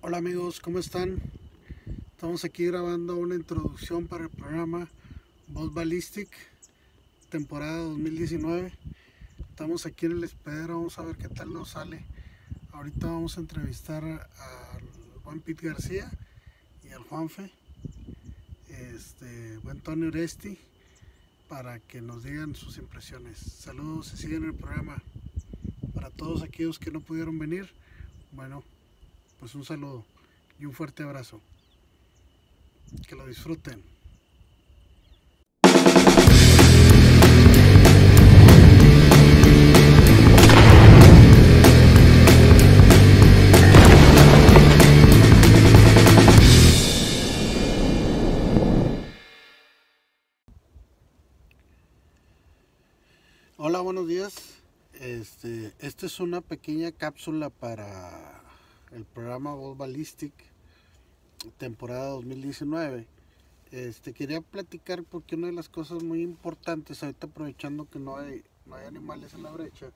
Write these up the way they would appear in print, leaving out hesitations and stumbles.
Hola amigos, ¿cómo están? Estamos aquí grabando una introducción para el programa Voz Ballistic, temporada 2019. Estamos aquí en el hospedero, vamos a ver qué tal nos sale. Ahorita vamos a entrevistar al Juan Pete García y al Juanfe, buen Tony Uresti, para que nos digan sus impresiones. Saludos y siguen el programa. Para todos aquellos que no pudieron venir, bueno, pues un saludo y un fuerte abrazo. Que lo disfruten. Hola, buenos días. Esta es una pequeña cápsula para el programa Voz Ballistic, temporada 2019. Quería platicar porque una de las cosas muy importantes, ahorita aprovechando que no hay animales en la brecha,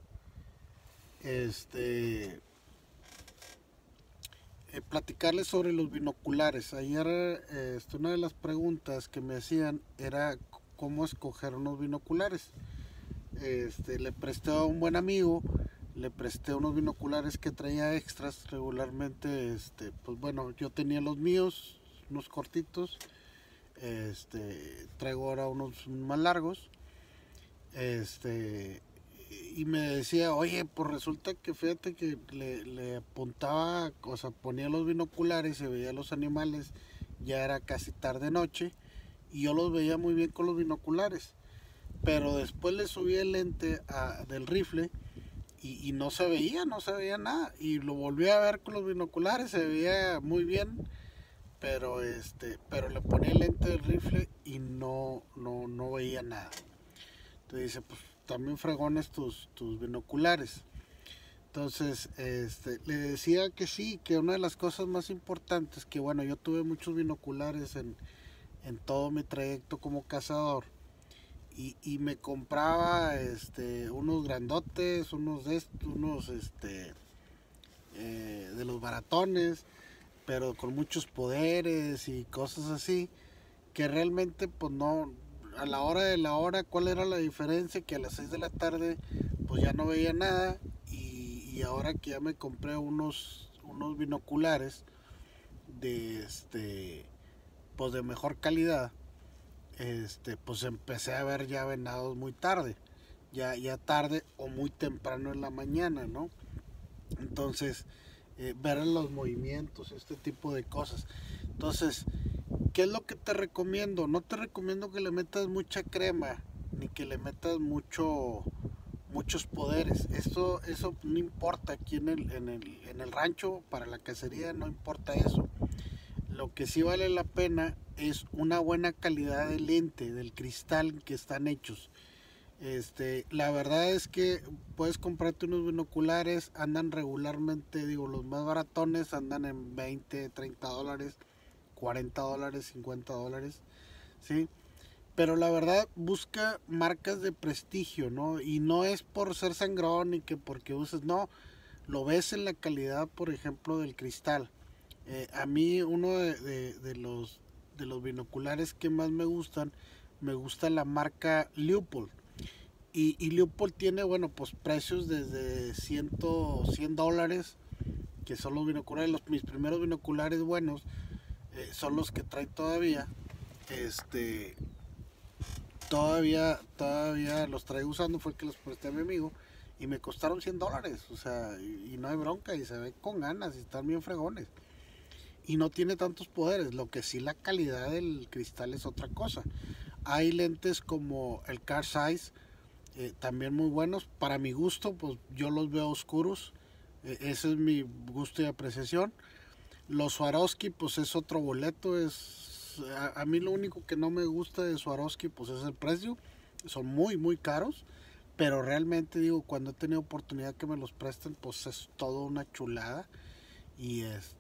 platicarles sobre los binoculares. Ayer una de las preguntas que me hacían era cómo escoger unos binoculares. Le presté a un buen amigo, le presté unos binoculares que traía extras regularmente. Pues bueno, yo tenía los míos, unos cortitos, traigo ahora unos más largos, y me decía, oye, pues resulta que fíjate que le apuntaba, o sea, ponía los binoculares, se veía los animales, ya era casi tarde noche, y yo los veía muy bien con los binoculares, pero después le subí el lente del rifle y no se veía nada, y lo volví a ver con los binoculares, se veía muy bien, pero le ponía el lente del rifle y no veía nada. Entonces dice, pues también fregones tus binoculares. Entonces, le decía que sí, que una de las cosas más importantes, que bueno, yo tuve muchos binoculares en todo mi trayecto como cazador, y me compraba unos grandotes, de los baratones, pero con muchos poderes y cosas así, que realmente pues no, a la hora de la hora, ¿cuál era la diferencia? Que a las 6 de la tarde pues ya no veía nada, y ahora que ya me compré unos binoculares de pues de mejor calidad, pues empecé a ver ya venados muy tarde, ya tarde o muy temprano en la mañana, ¿no? Entonces, ver los movimientos, este tipo de cosas. Entonces, ¿qué es lo que te recomiendo? No te recomiendo que le metas mucha crema, ni que le metas muchos poderes. Eso no importa aquí en el rancho, para la cacería no importa eso. Lo que sí vale la pena es una buena calidad de lente, del cristal que están hechos. La verdad es que puedes comprarte unos binoculares, andan regularmente, digo, los más baratones andan en 20, 30 dólares, 40 dólares, 50 dólares, ¿sí? Pero la verdad, busca marcas de prestigio, ¿no? Y no es por ser sangrón ni que porque uses, no, lo ves en la calidad, por ejemplo, del cristal. A mí uno de los binoculares que más me gusta la marca Leupold. Y Leupold tiene, bueno, pues precios desde 100 dólares, que son los binoculares. Mis primeros binoculares buenos son los que trae todavía. Este, todavía los traigo usando, fue el que los presté a mi amigo. Y me costaron 100 dólares, o sea, y no hay bronca, y se ve con ganas, y están bien fregones. Y no tiene tantos poderes, lo que sí la calidad del cristal es otra cosa. Hay lentes como el Car Size, también muy buenos. Para mi gusto, pues yo los veo oscuros. Ese es mi gusto y apreciación. Los Swarovski, pues es otro boleto. A mí lo único que no me gusta de Swarovski, pues es el precio. Son muy, muy caros. Pero realmente digo, cuando he tenido oportunidad que me los presten, pues es todo una chulada. Y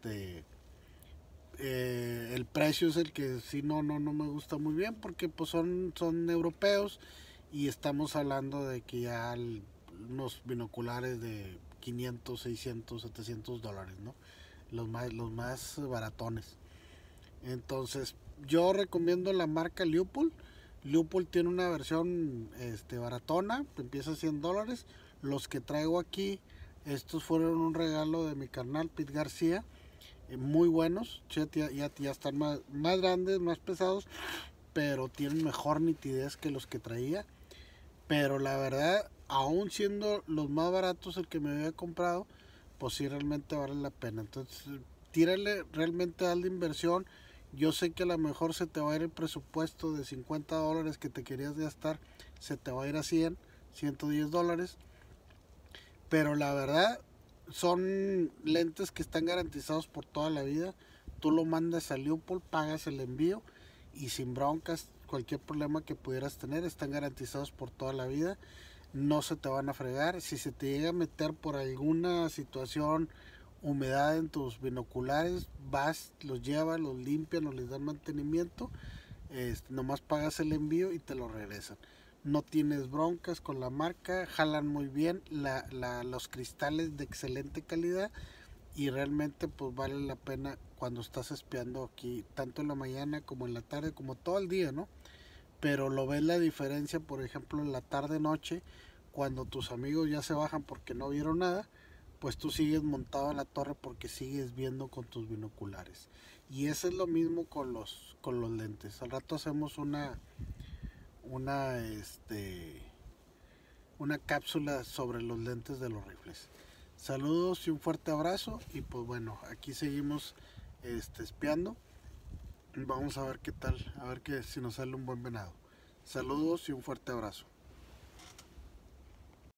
el precio es el que sí no me gusta muy bien, porque pues son europeos, y estamos hablando de que ya unos binoculares de 500, 600, 700 dólares, ¿no? los más baratones. Entonces, yo recomiendo la marca Leupold. Leupold tiene una versión baratona, empieza a $100. Los que traigo aquí, estos fueron un regalo de mi carnal Pete García. Muy buenos, ya están más grandes, más pesados, pero tienen mejor nitidez que los que traía. Pero la verdad, aún siendo los más baratos el que me había comprado, pues sí realmente vale la pena. Entonces, tírale realmente a la inversión. Yo sé que a lo mejor se te va a ir el presupuesto de $50 que te querías gastar, se te va a ir a $110. Pero la verdad, son lentes que están garantizados por toda la vida. Tú lo mandas a Leupold, pagas el envío y sin broncas, cualquier problema que pudieras tener, están garantizados por toda la vida. No se te van a fregar. Si se te llega a meter por alguna situación humedad en tus binoculares, vas, los llevas, los limpian, o les dan mantenimiento. Nomás pagas el envío y te lo regresan. No tienes broncas con la marca, jalan muy bien, los cristales de excelente calidad, y realmente pues vale la pena cuando estás espiando aquí, tanto en la mañana como en la tarde, como todo el día, ¿no? Pero lo ves la diferencia, por ejemplo, en la tarde noche, cuando tus amigos ya se bajan porque no vieron nada, pues tú sigues montado en la torre porque sigues viendo con tus binoculares. Y eso es lo mismo con los lentes. Al rato hacemos una, una cápsula sobre los lentes de los rifles. Saludos y un fuerte abrazo. Y pues bueno, aquí seguimos espiando. Vamos a ver qué tal, a ver que si nos sale un buen venado. Saludos y un fuerte abrazo.